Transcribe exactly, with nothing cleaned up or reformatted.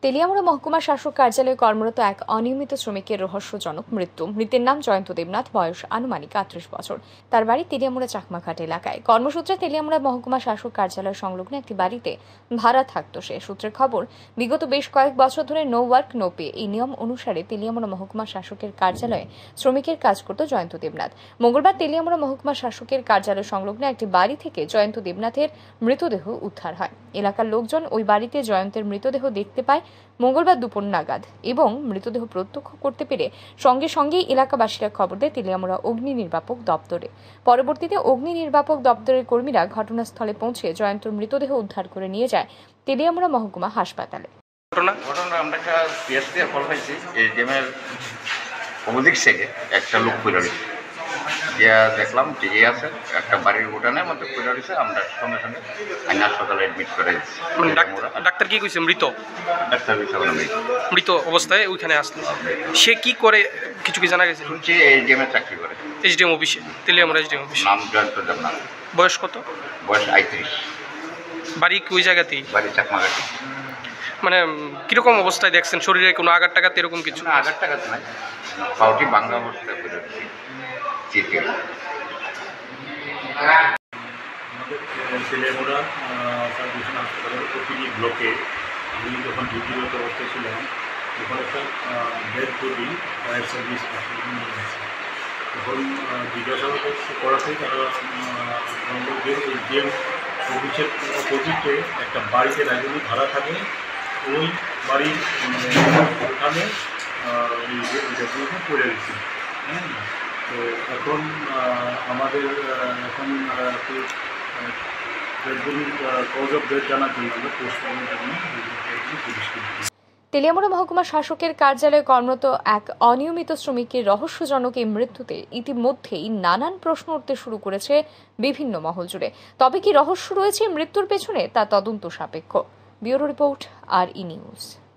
তেলিয়ামুড়া মহকুমা শাসক কার্যালয়ে কর্মরত এক অনিয়মিত শ্রমিকের রহস্যজনক মৃত্যু। মৃতের নাম জয়ন্ত দেবনাথ, বয়স আনুমানিক আটত্রিশ বছর। তার বাড়ি তেলিয়ামুড়া চাকমাঘাট এলাকায়। কর্মসূত্রে তেলিয়ামুড়া মহকুমা শাসক কার্যালয় সংলগ্ন একটি বাড়িতে ভাড়া থাকত সে। সূত্রের খবর, বিগত বেশ কয়েক বছর ধরে নো ওয়ার্ক নো পে এই নিয়ম অনুসারে তেলিয়ামুড়া মহকুমা শাসকের কার্যালয়ে শ্রমিকের কাজ করত জয়ন্ত দেবনাথ। মঙ্গলবার তেলিয়ামুড়া মহকুমা শাসকের কার্যালয় সংলগ্ন একটি বাড়ি থেকে জয়ন্ত দেবনাথের মৃতদেহ উদ্ধার হয়। এলাকার লোকজন ওই বাড়িতে জয়ন্তের মৃতদেহ দেখতে পায় মঙ্গলবার দুপুর নাগাদ এবং মৃতদেহ প্রত্যক্ষ করতে পেরে সঙ্গে সঙ্গেই এলাকাবাসীরা খবর দেয় তেলিয়ামুড়া অগ্নি নির্বাপক দপ্তরে। পরবর্তীতে অগ্নি নির্বাপক দপ্তরের কর্মীরা ঘটনাস্থলে পৌঁছে জয়ন্তর মৃতদেহ উদ্ধার করে নিয়ে যায় তেলিয়ামুড়া মহকুমা হাসপাতালে। ঘটনা ঘটনা আমরা একটা পিএসসি কল পাইছি, এই গেমের অপোজিট থেকে একটা লোক পড়ে রয়েছে। গিয়া দেখলাম ঠিকই আছে, একটা বাড়ির উঠানের মধ্যে পড়ে রয়েছে। আমরা সঙ্গে সঙ্গে আইন হাসপাতালে অ্যাডমিট করে দিচ্ছি। ডাক্তার কি কইছে? মৃত ডাক্তার মৃত মৃত অবস্থায় ওইখানে আসলো। সে কি করে কিছু কি জানা গেছে? শুনছি এই গেমের চাকরি করে এইচডিএম অফিসে, তেলিয়ামুড়া এইচডিএম অফিসে। নাম জয়ন্ত দেবনাথ। বয়স কত? বয়স আটত্রিশ। বাড়ি ওই জায়গাতেই? বাড়ি চাকমাঘাটি। মানে কিরকম অবস্থায় দেখছেন? শরীরে কোনো আঘাত টাঘাত এরকম কিছু? না, আঘাত টাঘাত নাই, পাউটি ভাঙা অবস্থায় পড়ে রয়েছে। আমাদের তেলিয়ামুড়া সাব ডিভিশন হাসপাতালের ওপিডি ব্লকে আমি যখন ডিউটিরত অবস্থায় ছিলাম, তখন একটা ডেড বডি ফায়ার সার্ভিস নিয়ে গেছে। তখন জিজ্ঞাসাবাদ করাতে তারা আমাদের এইচডিএম অফিসের অপোজিটে একটা বাড়িতে রাজনী ভাড়া থাকে, ওই বাড়ির ওখানে এই ডেডবডিটা পড়ে গেছে। হ্যাঁ, তো এখন আমাদের এখন কজ অফ ডেথ জানার জন্য আমরা পোস্টমর্টমের জন্য পুলিশ। তেলিয়ামুড়া মহকুমা শাসকের কার্যালয়ে কর্মরত এক অনিয়মিত শ্রমিকের রহস্যজনক এই মৃত্যুতে ইতিমধ্যেই নানান প্রশ্ন উঠতে শুরু করেছে বিভিন্ন মহল জুড়ে। তবে কি রহস্য রয়েছে মৃত্যুর পেছনে তা তদন্ত সাপেক্ষ। ব্যুরো রিপোর্ট, আর ই নিউজ।